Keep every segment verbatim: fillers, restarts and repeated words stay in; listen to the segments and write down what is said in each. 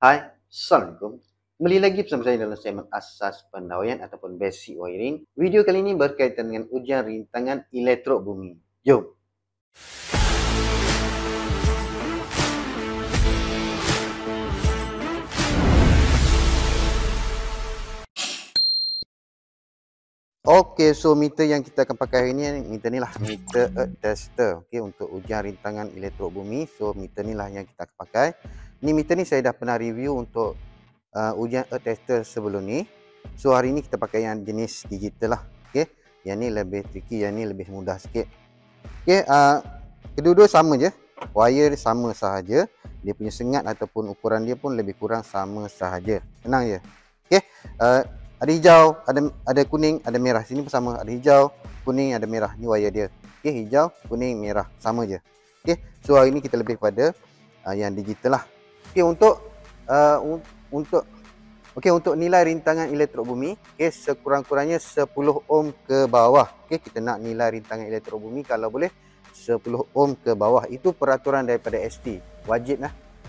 Hai, Assalamualaikum. Kembali lagi bersama saya dalam segmen asas pendawaian ataupun basic wiring. Video kali ini berkaitan dengan ujian rintangan elektrod bumi. Jom. Okey, so meter yang kita akan pakai hari ini, meter ni lah meter earth tester. Okey, untuk ujian rintangan elektrod bumi. So meter ni lah yang kita akan pakai. Ni meter ni saya dah pernah review untuk uh, ujian earth tester sebelum ni. So hari ni kita pakai yang jenis digital lah. Okey, yang ni lebih tricky, yang ni lebih mudah sikit. Okey, uh, kedua-dua sama je. Wire dia sama sahaja. Dia punya sengat ataupun ukuran dia pun lebih kurang sama sahaja. Senang je. Okey, uh, ada hijau, ada ada kuning, ada merah. Sini pun sama, ada hijau, kuning, ada merah. Ni wire dia. Okey, hijau, kuning, merah, sama je. Okey, so hari ni kita lebih pada uh, yang digital lah. Okey, untuk uh, un untuk okey untuk nilai rintangan elektrod bumi, okey, sekurang-kurangnya sepuluh ohm ke bawah. Okey, kita nak nilai rintangan elektrod bumi kalau boleh sepuluh ohm ke bawah. Itu peraturan daripada S T. Wajib lah.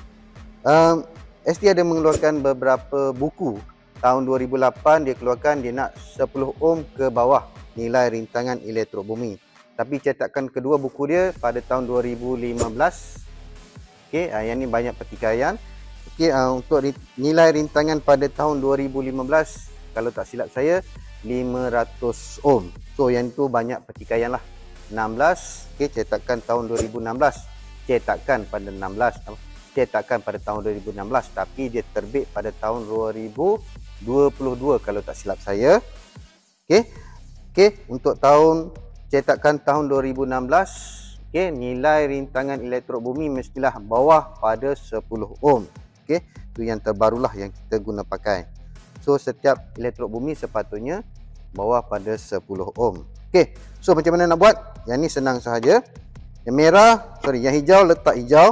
Um, S T ada mengeluarkan beberapa buku. Tahun dua ribu lapan dia keluarkan dia nak sepuluh ohm ke bawah nilai rintangan elektrod bumi. Tapi cetakan kedua buku dia pada tahun dua ribu lima belas. Okey, uh, yang ni banyak pertikaian. Okey, uh, untuk nilai rintangan pada tahun dua ribu lima belas kalau tak silap saya lima ratus ohm. So yang tu banyak pertikaian lah. enam belas, okey, cetakan tahun dua ribu enam belas. Cetakan pada enam belas, cetakan pada tahun dua ribu enam belas tapi dia terbit pada tahun dua ribu dua puluh dua kalau tak silap saya. Okey. Okey, untuk tahun cetakan tahun dua ribu enam belas, okey, nilai rintangan elektrod bumi mestilah bawah pada sepuluh ohm. Okey, itu yang terbarulah yang kita guna pakai. So setiap elektrod bumi sepatutnya bawah pada sepuluh ohm. Okey, so macam mana nak buat? Yang ni senang sahaja. Yang merah, sorry, yang hijau letak hijau.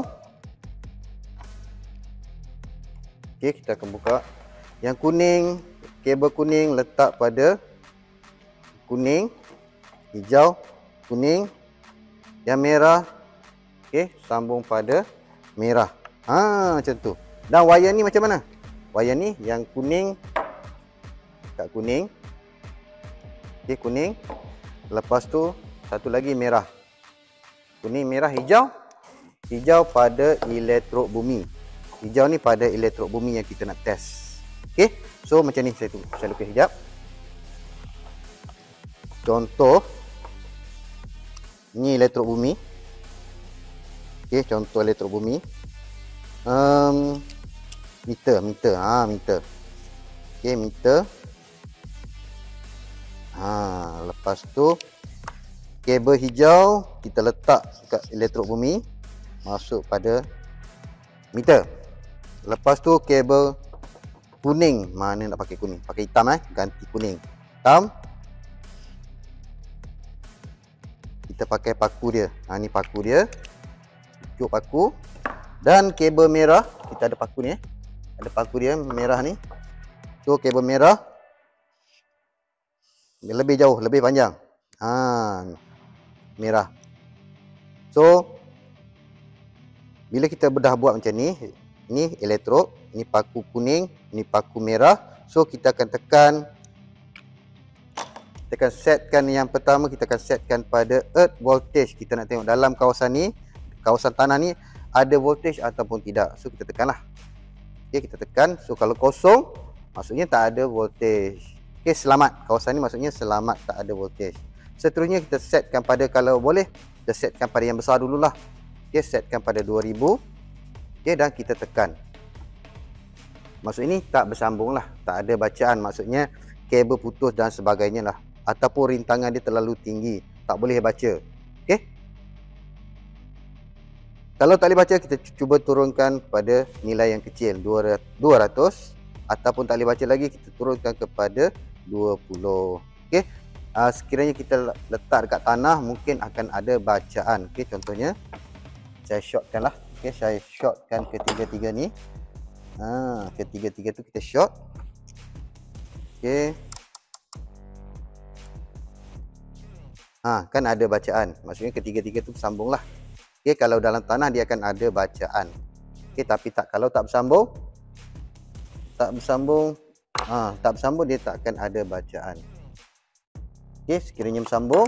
Okey, kita akan buka. Yang kuning, kabel kuning letak pada kuning, hijau, kuning. Yang merah, okey, sambung pada merah. Ha, macam tu. Dan wayar ni macam mana? Wayar ni yang kuning kat kuning. Okey, kuning. Lepas tu satu lagi merah. Kuning, merah, hijau. Hijau pada elektrod bumi. Hijau ni pada elektrod bumi yang kita nak test. Okey, so macam ni saya tunggu. Saya lukis sekejap. Contoh ni elektrod bumi. Okey, contoh elektrod bumi. Um, meter, meter, ha, meter. Okey, meter. Ha, lepas tu kabel hijau kita letak kat elektrod bumi masuk pada meter. Lepas tu kabel kuning, mana nak pakai kuning? Pakai hitam eh, ganti kuning. Hitam. Kita pakai paku dia. Ha, ni paku dia. Cucuk paku. Dan kabel merah, kita ada paku ni eh. Ada paku dia merah ni. So kabel merah dia lebih jauh, lebih panjang. Ha, merah. So bila kita dah buat macam ni, ni elektrod, ni paku kuning, ni paku merah. So kita akan tekan, kita akan setkan yang pertama, kita akan setkan pada earth voltage. Kita nak tengok dalam kawasan ni, kawasan tanah ni ada voltage ataupun tidak. So kita tekanlah. Okey, kita tekan. So kalau kosong maksudnya tak ada voltage. Okey, selamat. Kawasan ni maksudnya selamat, tak ada voltage. Seterusnya kita setkan pada, kalau boleh kita setkan pada yang besar dululah. Okey, setkan pada dua ribu. Okey, dan kita tekan. Maksud ini tak bersambung lah, tak ada bacaan. Maksudnya kabel putus dan sebagainya lah. Ataupun rintangan dia terlalu tinggi, tak boleh baca. Okey. Kalau tak boleh baca, kita cuba turunkan pada nilai yang kecil, dua ratus. Ataupun tak boleh baca lagi, kita turunkan kepada dua puluh. Okey. Uh, sekiranya kita letak dekat tanah, mungkin akan ada bacaan. Okey, contohnya saya shortkan lah. Okey, saya shortkan ketiga-tiga ni. Ha, ketiga-tiga tu kita short. Okey. Ha, kan ada bacaan. Maksudnya ketiga-tiga tu sambunglah. Okey, kalau dalam tanah dia akan ada bacaan. Okey, tapi tak, kalau tak bersambung, tak bersambung, ha, tak bersambung dia tak akan ada bacaan. Okey, sekiranya bersambung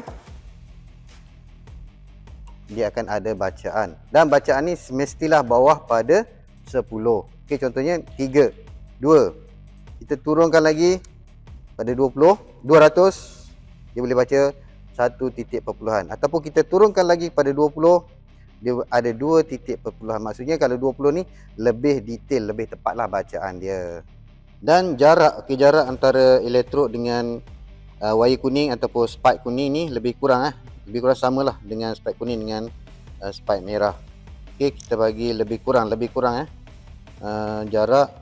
dia akan ada bacaan. Dan bacaan ni mestilah bawah pada sepuluh. Okey, contohnya tiga, dua. Kita turunkan lagi pada dua puluh, dua ratus, dia boleh baca satu titik perpuluhan. Ataupun kita turunkan lagi pada dua puluh, dia ada dua titik perpuluhan. Maksudnya kalau dua puluh ni lebih detail, lebih tepatlah bacaan dia. Dan jarak, okey, jarak antara elektrod dengan uh, wayar kuning ataupun spike kuning ni lebih kurang eh. Lebih kurang samalah dengan spike kuning dengan uh, spike merah. Okey, kita bagi lebih kurang, lebih kurang eh. Uh, jarak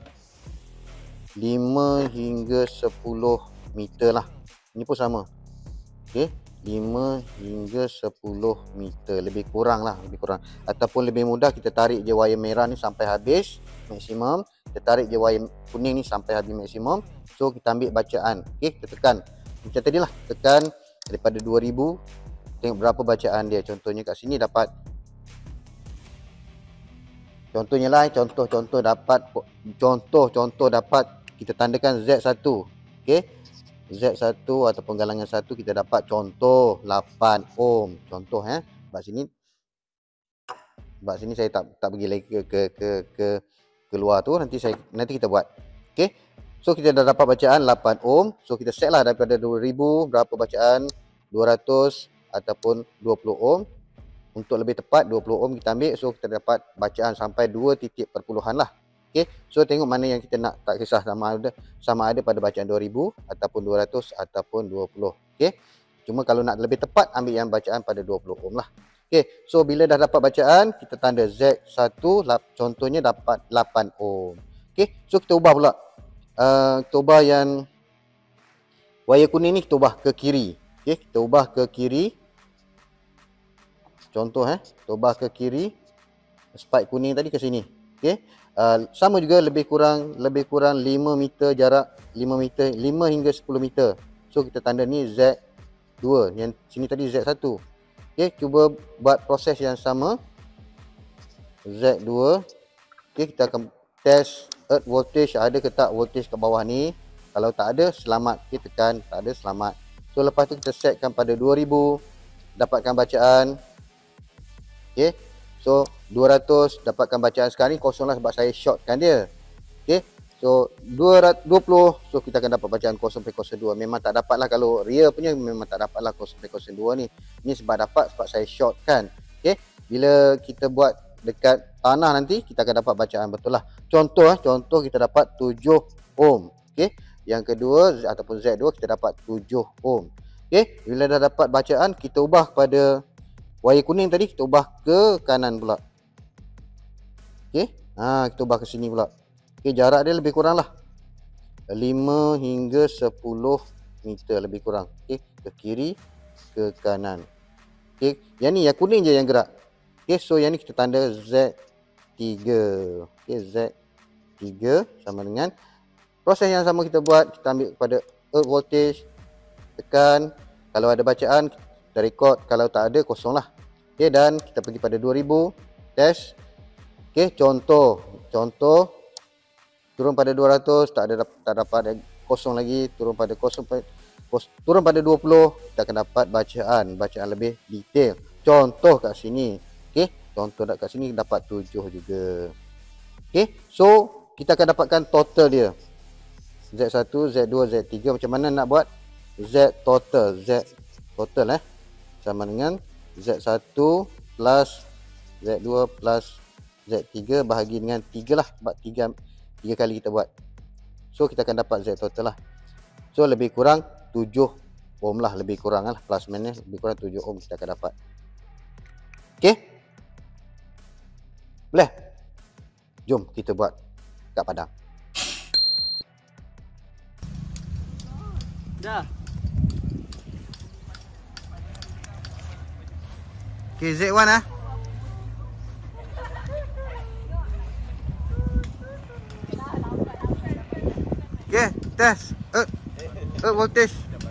lima hingga sepuluh meter lah. Ini pun sama. Okey, lima hingga sepuluh meter, lebih kurang lah, lebih kurang. Ataupun lebih mudah, kita tarik je wayar merah ni sampai habis maksimum, kita tarik je wayar kuning ni sampai habis maksimum. So kita ambil bacaan. Okey, kita tekan macam tadi lah, tekan daripada dua ribu, tengok berapa bacaan dia. Contohnya kat sini dapat, contohnya lah, contoh-contoh dapat, contoh-contoh dapat, kita tandakan Z satu. Okey, Z satu ataupun galangan satu, kita dapat contoh lapan ohm. Contoh eh. Sebab sini sebab sini saya tak tak pergi lagi ke ke ke ke keluar tu, nanti saya nanti kita buat. Okey. So kita dah dapat bacaan lapan ohm. So kita set lah daripada dua ribu berapa bacaan, dua ratus ataupun dua puluh ohm. Untuk lebih tepat dua puluh ohm kita ambil. So kita dapat bacaan sampai dua titik perpuluhan lah. Okey, so tengok mana yang kita nak, tak kisah sama ada sama ada pada bacaan dua ribu ataupun dua ratus ataupun dua puluh. Okey. Cuma kalau nak lebih tepat ambil yang bacaan pada dua puluh ohm lah. Okey, so bila dah dapat bacaan, kita tanda Z satu, contohnya dapat lapan ohm. Okey, so kita ubah pula. Uh, kita ubah yang wayar kuning ni, kita ubah ke kiri. Okey, kita ubah ke kiri. Contoh eh, kita ubah ke kiri. Spike kuning tadi ke sini. Okey. Uh, sama juga lebih kurang lebih kurang lima meter jarak, lima meter, lima hingga sepuluh meter. So kita tanda ni Z dua, yang sini tadi Z satu. Okey, cuba buat proses yang sama. Z dua. Okey, kita akan test earth voltage ada ke tak voltage kat bawah ni. Kalau tak ada, selamat. Okey, tekan, tak ada, selamat. So lepas tu kita setkan pada dua ribu, dapatkan bacaan. Okey. So dua ratus dapatkan bacaan. Sekarang ni kosong lah sebab saya shortkan dia. Okey. So dua puluh, so kita akan dapat bacaan kosong perpuluhan kosong dua. Memang tak dapat lah, kalau real punya memang tak dapat lah kosong perpuluhan kosong dua ni. Ni sebab dapat sebab saya shortkan. Okey. Bila kita buat dekat tanah nanti, kita akan dapat bacaan betul lah. Contoh eh, contoh kita dapat tujuh ohm. Okey. Yang kedua ataupun Z dua kita dapat tujuh ohm. Okey. Bila dah dapat bacaan, kita ubah kepada wayar kuning tadi, kita ubah ke kanan pula. Okey. Ha, kita ubah ke sini pula. Okey, jarak dia lebih kurang lah lima hingga sepuluh meter lebih kurang. Okey, ke kiri, ke kanan. Okey, yang ni yang kuning je yang gerak. Okey, so yang ni kita tanda Z tiga. Okey, Z tiga sama dengan proses yang sama kita buat. Kita ambil kepada earth voltage, tekan, kalau ada bacaan kita record, kalau tak ada kosong lah. Okey, dan kita pergi pada dua ribu, test. Okey, contoh, contoh turun pada dua ratus, tak ada, tak dapat, kosong lagi, turun pada kosong, kos, turun pada dua puluh, kita akan dapat bacaan, bacaan lebih detail. Contoh kat sini. Okey, contoh kat sini dapat tujuh juga. Okey, so kita akan dapatkan total dia. Z satu, Z dua, Z tiga, macam mana nak buat? Z total, Z total eh sama dengan Z satu plus Z dua plus Z tiga bahagi dengan tiga lah, sebab tiga tiga kali kita buat. So kita akan dapat Z total lah. So lebih kurang tujuh ohm lah, lebih kurang lah, plus minus lebih kurang tujuh ohm kita akan dapat. Okey, boleh? Jom kita buat kat padang. Dah. Okay, Z one ah. Okay, test. Eh, uh, uh, voltage.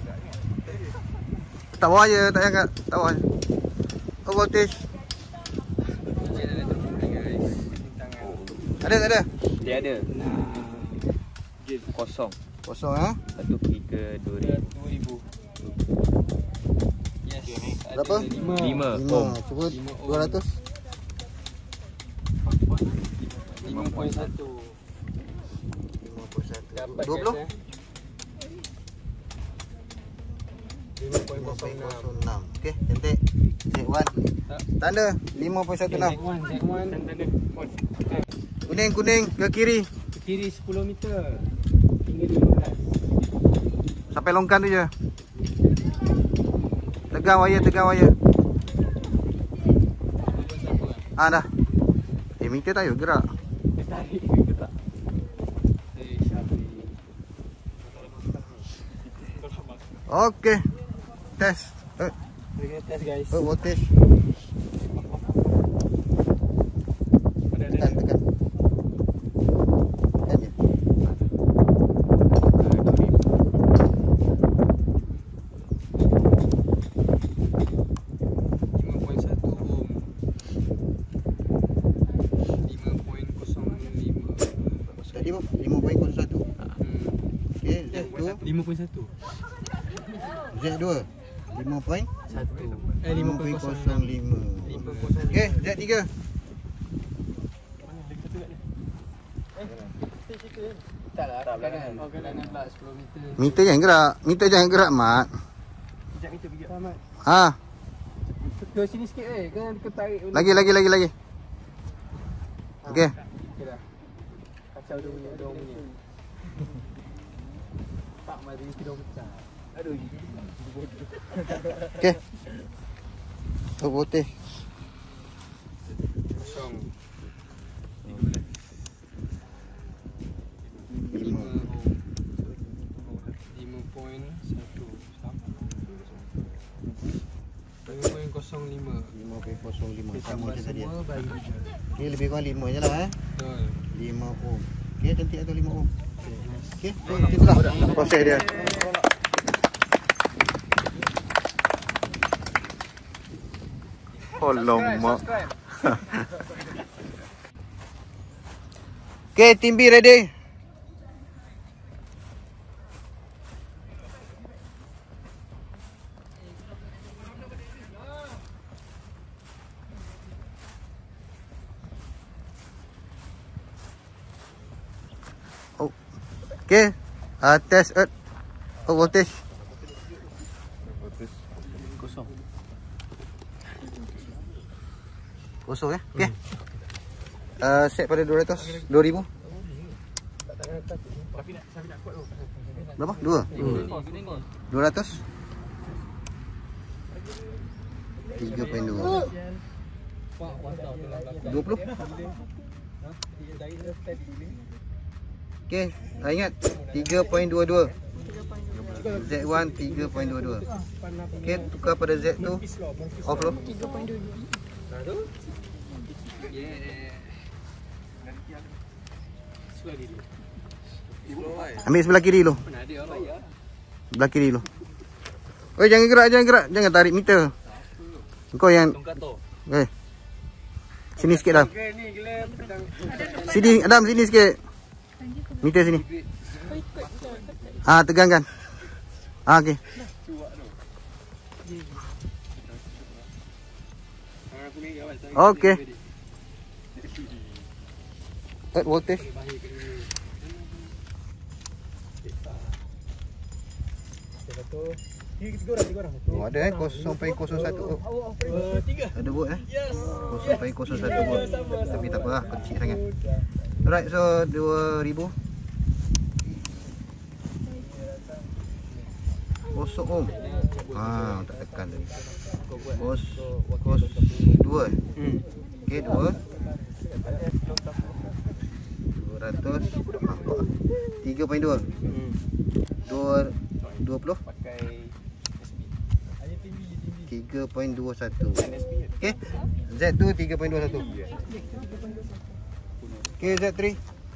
Tak bawa je, tak angkat. Tak bawa. Uh, voltage. Ada tak ada? Dia ada. Kosong. Kosong eh. Satu pergi ke dua ribu. Yes. Berapa? Lima. Lima. Om. Cuba dua ratus. lima koma satu. lima puluh satu. Dapat dua puluh. guys, eh. lima koma lima kosong enam. kosong enam. Okey, cantik. Z satu. Tanda lima koma satu enam. Z satu. Tanda. Kuning kuning ke kiri. Ke kiri sepuluh meter. Hingga lima belas. Sampai longkan tu je. Tegang wayar, tegang wayar. Ah dah. Eh meter tak yuk gerak. Dia tarik ke tak? Eh, Syafi. Okey. Test. Eh, Kita test guys. eh voltage. Mana ada? Tekan, tekan. Tekan je. lima koma satu ohm. lima koma kosong lima. Tadi apa? lima koma kosong satu. Hmm. Okey, Z dua. lima koma satu. Z dua. lima koma satu. Eh lima koma kosong lima. lima koma kosong Okey, Z tiga. Tak lah, tak kanan. Oh, kanan pula sepuluh meter. Meter jangan gerak. Meter jangan gerak, Mat. Sekejap meter pergi. Selamat. Ha, Ke sini sikit eh, kan kita tarik dulu. lagi lagi lagi lagi. Okey. Okey dah. Kacau dia punya, dia punya. Tak mari kita dah pecah. Aduh. Okey. Tu voltage. Kosong. lima. lima poin satu. lima poin kosong lima. lima koma kosong lima. Kita Sama tambah macam tadi. semua bagi je. Okey, lebih kurang lima je lah eh. Betul. lima ohm. Okey, cantik atau lima ohm. Okay, nice. Okey, tu itulah proses dia. Oh, lama. Okey, team B ready. Oh. Okey. Uh, test earth. Oh, voltage. Kosong. Kosong eh. Okey. Uh, set pada dua ratus. dua ribu. Berapa? dua. dua ratus. tiga koma dua. dua puluh. Okey, uh, ingat tiga koma dua dua. Z satu tiga koma dua dua. Okey, tukar pada Z tu. Off dulu. tiga koma dua dua. Ambil sebelah kiri dulu. Sebelah kiri dulu. Oi, jangan gerak, jangan gerak. Jangan tarik meter. Kau yang eh. Sini sikit dah. Sini Adam, sini sikit. Meter sini. Ah, tegangkan. Ah, okey. Okey. Add voltage. Oh, ada eh kosong koma kosong satu. Ada buat eh. kosong koma kosong satu buat. Tapi tak apa lah, kecil sangat. Alright, so dua ribu. Kosong ohm. Ah, tak tekan tadi. Kos kos dua. Hmm. Okey, dua. dua ratus. tiga koma dua. Hmm. dua dua puluh. tiga koma dua satu. Okey. Z tu tiga koma dua satu. Okey, Z tiga.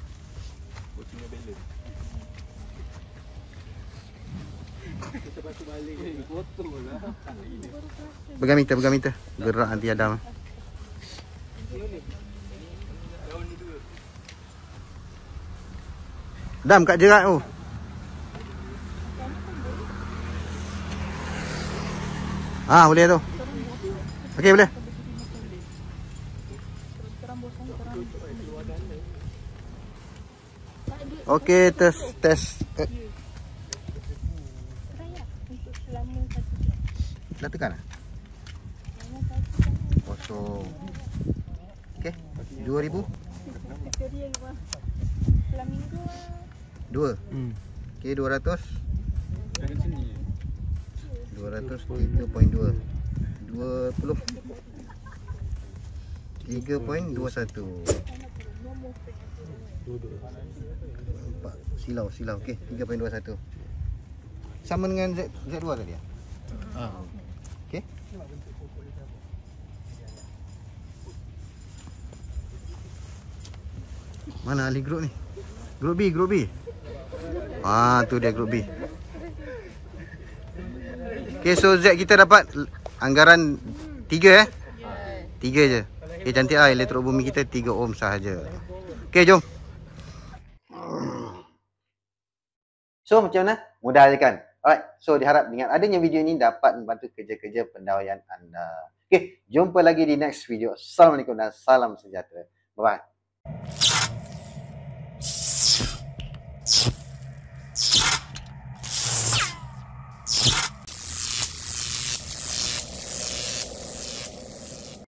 Pegang meter, pegang meter. Gerak nanti Adam. Dam kat jerat tu. Ah, boleh tu. Okey, boleh. Okey, tes tes. Eh. Dah tekan ah? Kosong. Okey, dua ribu. Dua. Hmm. Okey, dua ratus. Dari sini. Dua ratus tiga poin dua. Dua puluh. Tiga poin dua satu. Nampak silau silau. Okey, tiga poin dua satu. Sama dengan Z Z2 tadi ah? Ah. Okey. Mana ahli grup ni? Grup B, grup B. Ah, tu dia grup B. Okey, so Z kita dapat anggaran tiga eh? tiga je. Okey, cantik ah elektro bumi kita tiga ohm sahaja. Okey, jom. So, macam mana? Mudah je kan? Alright, so diharap dengan adanya video ini dapat membantu kerja-kerja pendawaian anda. Okey, jumpa lagi di next video. Assalamualaikum dan salam sejahtera. Bye-bye.